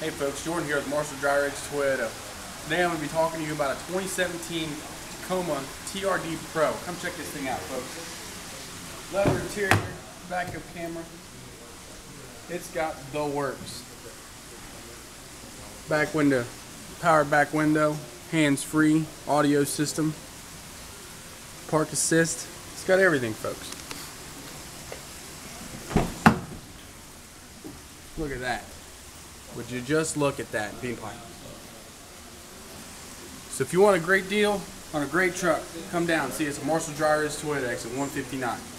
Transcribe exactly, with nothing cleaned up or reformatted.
Hey folks, Jordan here with Marshall Dry Ridge Toyota. Today I'm going to be talking to you about a twenty seventeen Tacoma T R D Pro. Come check this thing out, folks. Leather interior, backup camera. It's got the works. Back window, power back window, hands-free audio system, park assist. It's got everything, folks. Look at that. Would you just look at that beam pipe? So if you want a great deal on a great truck, come down and see us at Marshall Dry Ridge Toyota, exit one fifty-nine.